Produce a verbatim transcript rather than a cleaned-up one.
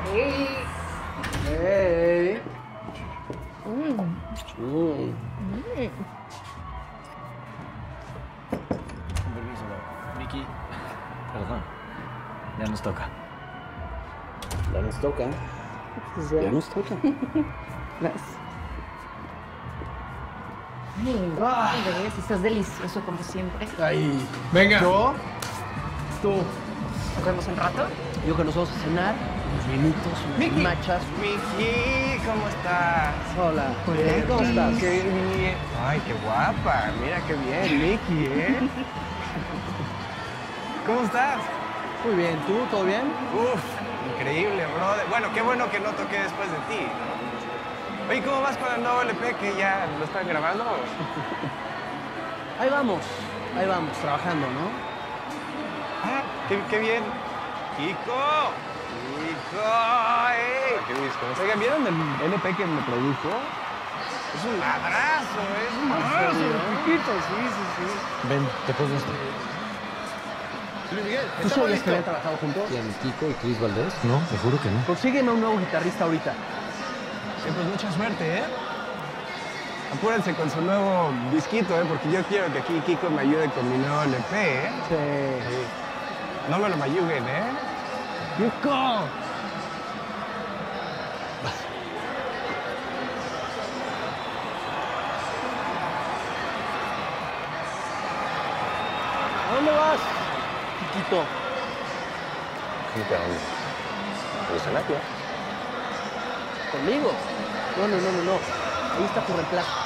Hey. Hey. Mm. Mm. Mm. Con permiso, Miki. Perdón. Ya nos toca. Ya nos toca. Pues Ya nos toca. Vas. Ay, Ah. ves, estás delicioso como siempre. Ahí. Venga. Yo. Tú. Nos vemos un rato. Yo que nos vamos a cenar. Unos minutos, unas Miki. machas. Miki, ¿cómo estás? Hola. Bien, ¿cómo estás? Qué bien. Ay, qué guapa. Mira qué bien, Miki, ¿eh? ¿Cómo estás? Muy bien. ¿Tú? ¿Todo bien? Uf, increíble, brother. Bueno, qué bueno que no toqué después de ti. Oye, ¿cómo vas con el nuevo L P que ya lo están grabando? Ahí vamos. Ahí vamos, trabajando, ¿no? Ah, qué, qué bien. Kiko. Kiko, ¡eh! ¿Qué disco? Oigan, ¿vieron el L P que me produjo? Es un madrazo, es un madrazo. Kikito, sí, sí, sí. Ven, te pongo esto. Luis Miguel, ¿Tú ¿estamos sabías que listos? habían trabajado juntos? ¿Quién, Kiko y Chris Valdés? No, te juro que no. Consígueme un nuevo guitarrista ahorita. Eh, pues mucha suerte, ¿eh? Apúrense con su nuevo disquito, ¿eh? Porque yo quiero que aquí Kiko me ayude con mi nuevo L P, ¿eh? Sí. No me lo mayuguen, ¿eh? ¡Kiko! ¿A dónde vas, Chiquito? ¿Cómo que a dónde? ¿Al escenario? ¿Conmigo? No, no, no, no, no. Ahí está tu reemplazo.